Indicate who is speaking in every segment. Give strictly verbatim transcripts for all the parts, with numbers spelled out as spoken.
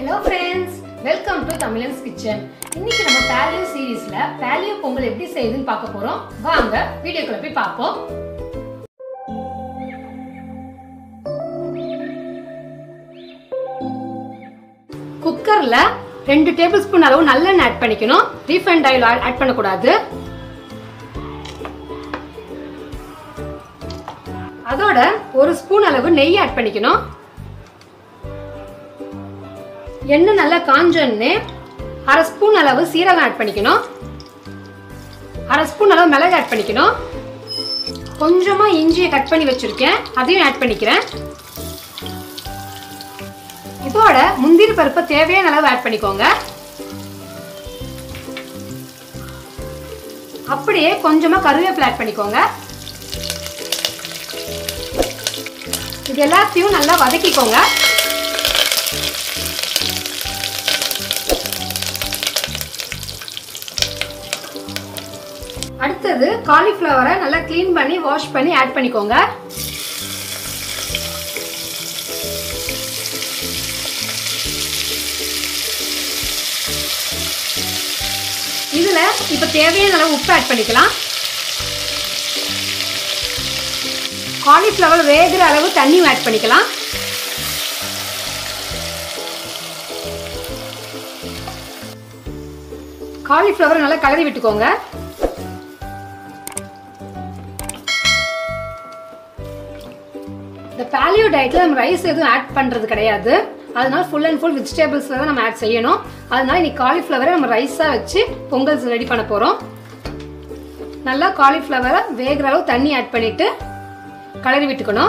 Speaker 1: Hello friends, welcome to Tamilan's Kitchen. இன்னைக்கு நம்ம paleo சீரிஸ்ல paleo Pongal எப்படி செய்யுதுன்னு பார்க்க போறோம். வாங்க வீடியோக்குள்ள போய் பாப்போம். குக்கர்ல ரெண்டு டேபிள்ஸ்பூன் அளவு நல்லெண்ணெய் ஆட் பண்ணிக்கணும். ரீஃபைண்ட் ஆயில் ஆட் பண்ண கூடாது. அதோட ஒரு ஸ்பூன் அளவு நெய் ஆட் பண்ணிக்கணும். எண்ணெய் நல்லா காஞ்சோன்னே அரை ஸ்பூன் அளவு சீரகம் ஆட் பண்ணிக்கணும். அரை ஸ்பூன் அளவு மிளகு ஆட் பண்ணிக்கணும். கொஞ்சமா இஞ்சியை கட் பண்ணி வச்சிருக்கேன், அதையும் ஆட் பண்ணிக்கிறேன். இதோட முந்திரி பருப்பை தேவையான அளவு ஆட் பண்ணிக்கோங்க. அப்படியே கொஞ்சமா கருவேப்பிலை ஆட் பண்ணிக்கோங்க. இது எல்லாத்தையும் நல்லா வதக்கிக்கோங்க. அடுத்தது காலிஃப்ளவரை நல்லா க்ளீன் பண்ணி வாஷ் பண்ணி ஆட் பண்ணிக்கோங்க. இதுல இப்ப தேவையான அளவு உப்பு ஆட் பண்ணிக்கலாம். காலிஃப்ளவர் வேகிற அளவு தண்ணியும் ஆட் பண்ணிக்கலாம். காலிஃப்ளவர் நல்லா கலரி விட்டுக்கோங்க. இந்த பாலியோ டயட்ல நம்ம ரைஸ் எதுவும் ஆட் பண்றது கிடையாது. அதனால ஃபுல் அண்ட் ஃபுல் வெஜிடபிள்ஸ்ல தான் நம்ம ஆட் செய்யணும். அதனால இன்னைக்கு காலிஃப்ளவரை நம்ம ரைஸா வச்சு பொங்கல் ரெடி பண்ண போறோம். நல்லா காலிஃப்ளவரை வேகிற அளவு தண்ணி ஆட் பண்ணிட்டு கலரி விட்டுக்கணும்.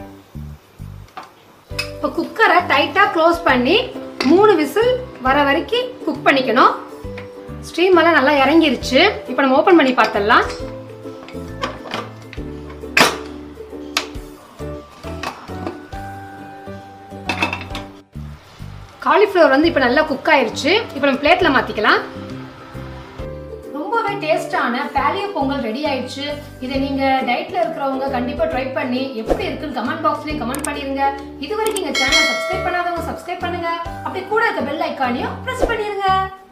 Speaker 1: இப்போ குக்கரை டைட்டா க்ளோஸ் பண்ணி மூணு விசில் வர வரைக்கும் குக் பண்ணிக்கணும். ஸ்டீம் எல்லாம் நல்லா இறங்கிருச்சு. இப்போ நம்ம ஓபன் பண்ணி பார்த்தலாம். காலிஃப்ளவர் வந்து இப்போ நல்லா குக் ஆயிருச்சு. இப்போ நம்ம பிளேட்ல மாத்திக்கலாம். ரொம்பவே டேஸ்டான பாலியோ பொங்கல் ரெடி ஆயிடுச்சு. இதை நீங்க டயட்ல இருக்கிறவங்க கண்டிப்பா ட்ரை பண்ணி எப்படி இருக்குன்னு கமெண்ட் பாக்ஸ்லயும் கமெண்ட் பண்ணிருங்க. இது வரைக்கும் எங்க சேனலை சப்ஸ்கிரைப் பண்ணாதவங்க சப்ஸ்கிரைப் பண்ணுங்க. அப்படியே கூட இருக்க பெல் ஐக்கானையும் பிரஸ் பண்ணிருங்க.